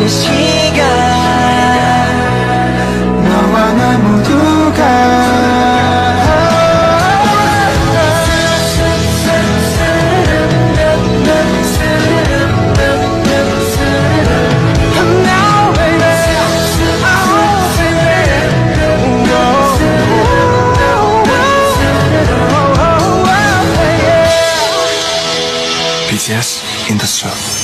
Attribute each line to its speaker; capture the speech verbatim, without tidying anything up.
Speaker 1: 이 시간
Speaker 2: 너와 나 모두가 비티에스 in the sun.